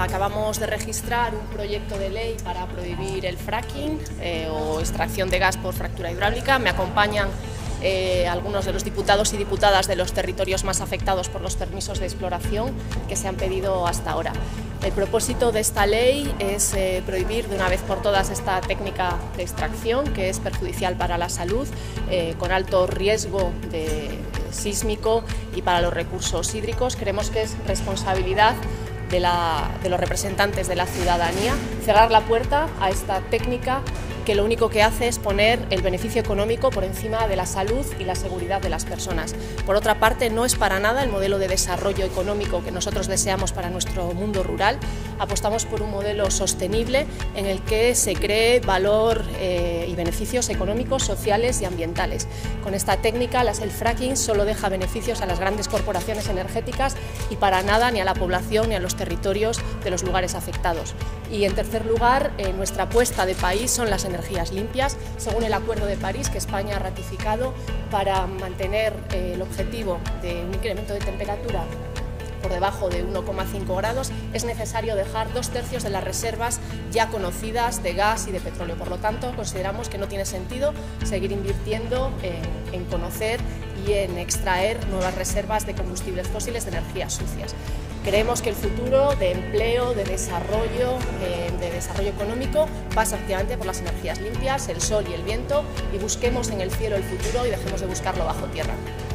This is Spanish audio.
acabamos de registrar un proyecto de ley para prohibir el fracking o extracción de gas por fractura hidráulica. Me acompañan algunos de los diputados y diputadas de los territorios más afectados por los permisos de exploración que se han pedido hasta ahora. El propósito de esta ley es prohibir de una vez por todas esta técnica de extracción, que es perjudicial para la salud, con alto riesgo sísmico y para los recursos hídricos. Creemos que es responsabilidad de los representantes de la ciudadanía cerrar la puerta a esta técnica que lo único que hace es poner el beneficio económico por encima de la salud y la seguridad de las personas. Por otra parte, no es para nada el modelo de desarrollo económico que nosotros deseamos para nuestro mundo rural. Apostamos por un modelo sostenible en el que se cree valor y beneficios económicos, sociales y ambientales. Con esta técnica, el fracking solo deja beneficios a las grandes corporaciones energéticas y para nada ni a la población ni a los territorios de los lugares afectados. Y en tercer lugar, nuestra apuesta de país son las energías limpias, según el Acuerdo de París que España ha ratificado. Para mantener el objetivo de un incremento de temperatura por debajo de 1,5 grados, es necesario dejar 2/3 de las reservas ya conocidas de gas y de petróleo. Por lo tanto, consideramos que no tiene sentido seguir invirtiendo en conocer y en extraer nuevas reservas de combustibles fósiles de energías sucias. Creemos que el futuro de empleo, de desarrollo económico pasa efectivamente por las energías limpias, el sol y el viento, y busquemos en el cielo el futuro y dejemos de buscarlo bajo tierra.